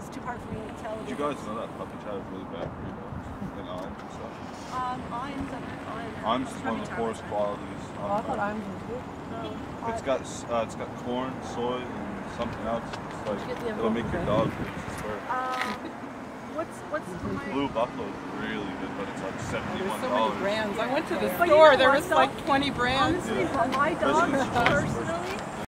it's too hard for me to tell. Did you guys know that puppy chat is really bad for you though? And Iams and stuff? Iams is one of the poorest qualities. Oh, I thought Iams was good. No. It's got corn, soy, and something else. It's like it'll make your dog good. I swear. What's my Blue Buffalo is really good, but it's like $71. There's so many brands. I went to the But you store. know There what, was though? like 20 brands. Honestly, for my dog personally,